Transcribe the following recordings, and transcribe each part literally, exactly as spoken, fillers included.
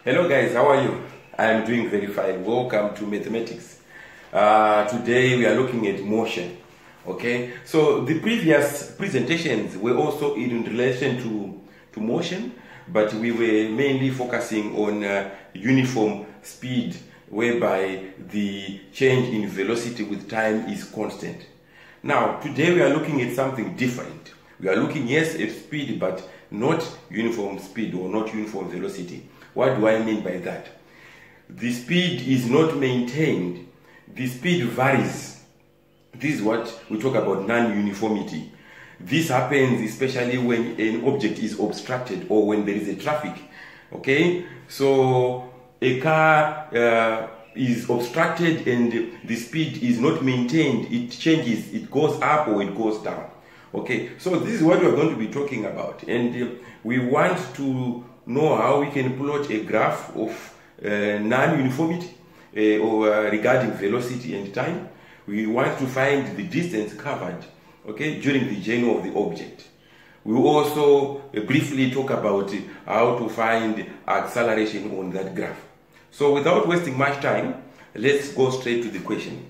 Hello guys, how are you? I am doing very fine. Welcome to mathematics. Uh, today we are looking at motion. Okay, so the previous presentations were also in relation to, to motion, but we were mainly focusing on uh, uniform speed, whereby the change in velocity with time is constant. Now, today we are looking at something different. We are looking, yes, at speed, but not uniform speed or not uniform velocity. What do I mean by that? The speed is not maintained. The speed varies. This is what we talk about non-uniformity. This happens especially when an object is obstructed or when there is a traffic. Okay? So a car uh, is obstructed and the speed is not maintained. It changes. It goes up or it goes down. Okay? So this is what we are going to be talking about. And uh, we want to know how we can plot a graph of uh, non-uniformity uh, or uh, regarding velocity and time. We want to find the distance covered, okay, during the journey of the object. We will also uh, briefly talk about uh, how to find acceleration on that graph. So without wasting much time, let's go straight to the question.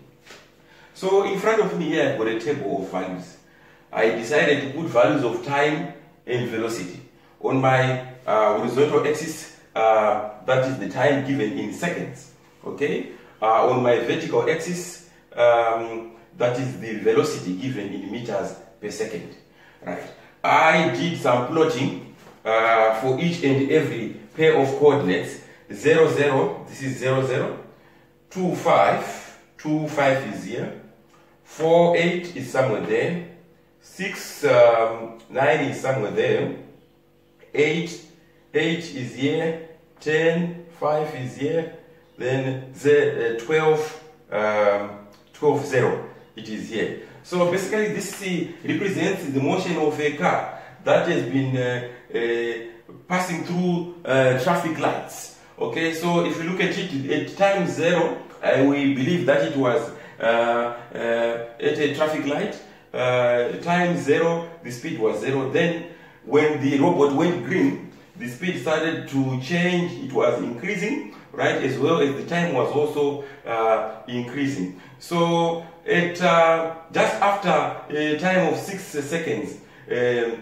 So in front of me here I've got a table of values. I decided to put values of time and velocity. On my uh, horizontal axis, uh, that is the time given in seconds. Okay. Uh, on my vertical axis, um, that is the velocity given in meters per second. Right. I did some plotting uh, for each and every pair of coordinates. Zero zero. This is zero zero. Two five. Two five is here. Four eight is somewhere there. Six um, nine is somewhere there. eight, eight is here, ten, five is here, then the, uh, twelve, um, twelve, zero, it is here. So basically this uh, represents the motion of a car that has been uh, uh, passing through uh, traffic lights. Okay, so if you look at it at time zero, uh, we believe that it was uh, uh, at a traffic light. Uh, time zero, the speed was zero. Then when the robot went green, the speed started to change. It was increasing, right, as well as the time was also uh, increasing. So at uh, just after a time of six seconds, uh, uh,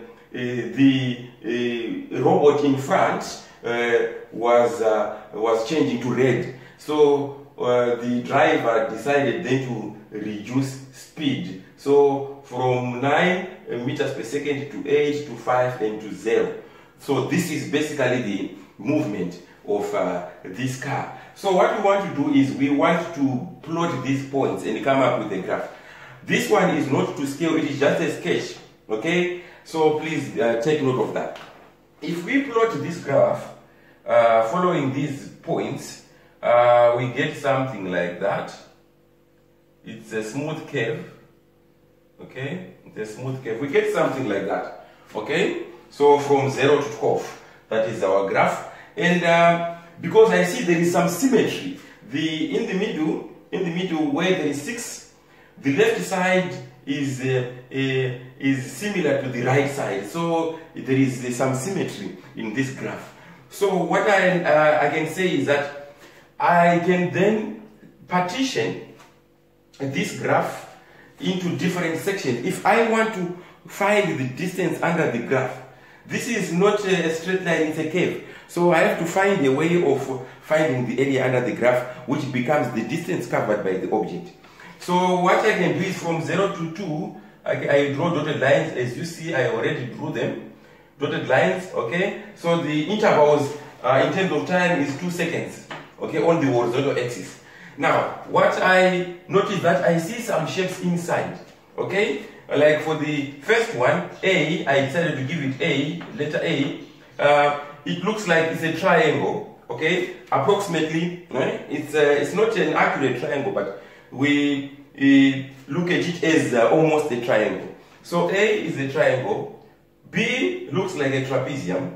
the uh, robot in front uh, was uh, was changing to red. So uh, the driver decided then to reduce speed. So from nine meters per second to eight to five and to zero. So this is basically the movement of uh, this car. So what we want to do is we want to plot these points and come up with a graph. This one is not to scale, it is just a sketch. Okay? So please uh, take note of that. If we plot this graph uh, following these points, uh, we get something like that. It's a smooth curve. Okay, the smooth curve. We get something like that. Okay, so from zero to twelve, that is our graph. And uh, because I see there is some symmetry, the in the middle, in the middle where there is six, the left side is uh, uh, is similar to the right side. So there is uh, some symmetry in this graph. So what I uh, I can say is that I can then partition this graph into different sections. If I want to find the distance under the graph, this is not a straight line, it's a curve. So I have to find a way of finding the area under the graph, which becomes the distance covered by the object. So what I can do is from zero to two, I, I draw dotted lines. As you see, I already drew them. Dotted lines, okay? So the intervals uh, in terms of time is two seconds, okay, on the horizontal axis. Now, what I notice that I see some shapes inside, okay? Like for the first one, A, I decided to give it A, letter A. Uh, it looks like it's a triangle, okay? Approximately, right? It's, uh, it's not an accurate triangle, but we uh, look at it as uh, almost a triangle. So A is a triangle, B looks like a trapezium,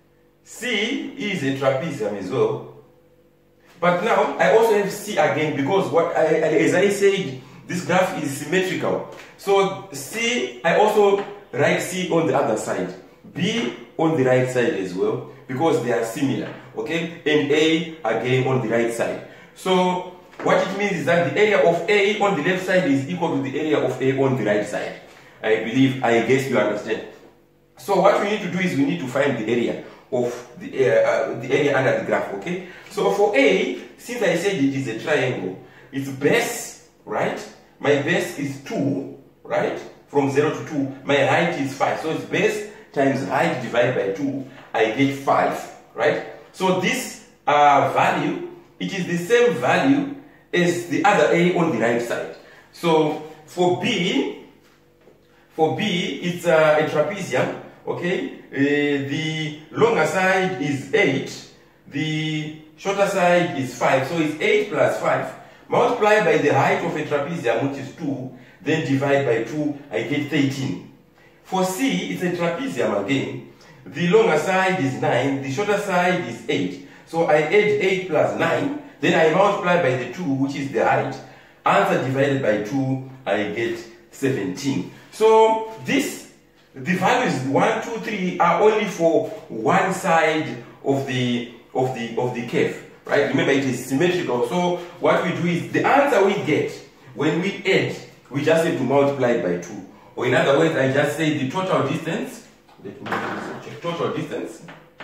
C is a trapezium as well. But now I also have C again because what I, as I said, this graph is symmetrical. So C, I also write C on the other side. B on the right side as well, because they are similar, okay? And A again on the right side. So what it means is that the area of A on the left side is equal to the area of A on the right side. I believe, I guess you understand. So what we need to do is we need to find the area of the, uh, uh, the area under the graph, okay? So for A, since I said it is a triangle, its base, right? My base is two, right? From zero to two. My height is five. So it's base times height divided by two. I get five, right? So this uh, value, it is the same value as the other A on the right side. So for B, for B, it's uh, a trapezium, okay? Uh, the longer side is eight. The shorter side is five. So it's eight plus five. Multiply by the height of a trapezium, which is two. Then divide by two, I get thirteen. For C, it's a trapezium again. The longer side is nine. The shorter side is eight. So I add eight plus nine. Then I multiply by the two, which is the height. Answer divided by two, I get seventeen. So this, the values one, two, three are only for one side of the of the of the curve, right? Remember, it is symmetrical. So what we do is the answer we get when we add, we just have to multiply it by two. Or in other words, I just say the total distance. Let me check. Total distance.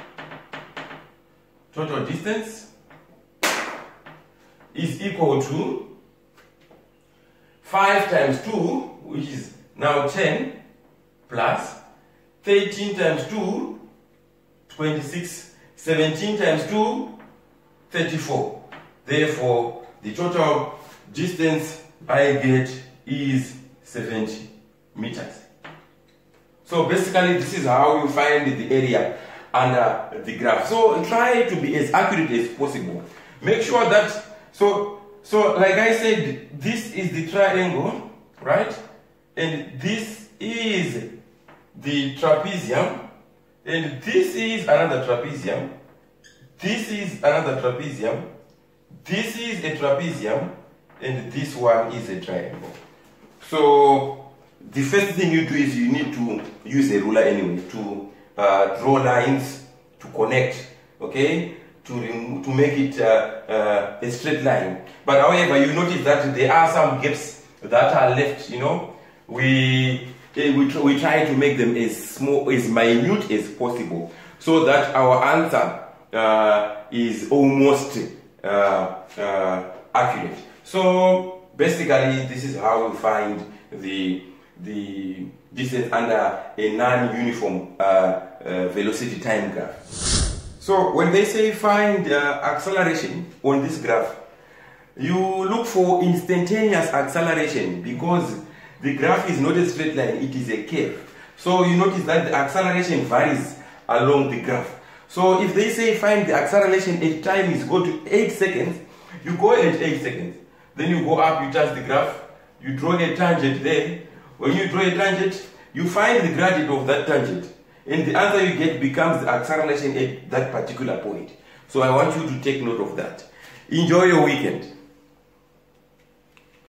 Total distance is equal to five times two, which is now ten, plus thirteen times two, twenty-six, seventeen times two, thirty-four. Therefore, the total distance I get is seventy meters. So basically, this is how you find the area under the graph. So try to be as accurate as possible. Make sure that, so, so like I said, this is the triangle, right? And this is the trapezium. And this is another trapezium. This is another trapezium. This is a trapezium. And this one is a triangle. So the first thing you do is you need to use a ruler anyway to uh, draw lines to connect, okay, to to make it uh, uh, a straight line. But however, you notice that there are some gaps that are left. You know, we we try, we try to make them as small, as minute as possible, so that our answer uh, is almost uh, uh, accurate. So basically, this is how we find the the distance under a non-uniform uh, uh, velocity time graph. So when they say find uh, acceleration on this graph, you look for instantaneous acceleration, because the graph is not a straight line, it is a curve. So you notice that the acceleration varies along the graph. So if they say find the acceleration at time is go to eight seconds, you go at eight seconds. Then you go up, you touch the graph, you draw a tangent there. When you draw a tangent, you find the gradient of that tangent. And the answer you get becomes the acceleration at that particular point. So I want you to take note of that. Enjoy your weekend.